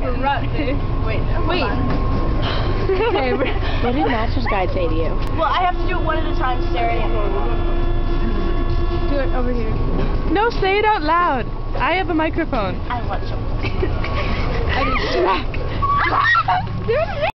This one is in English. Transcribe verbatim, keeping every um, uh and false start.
Wait, wait. Okay, what did Master's Guide say to you? Well, I have to do it one at a time, staring at me. Do it over here. No, say it out loud. I have a microphone. I want some. I mean,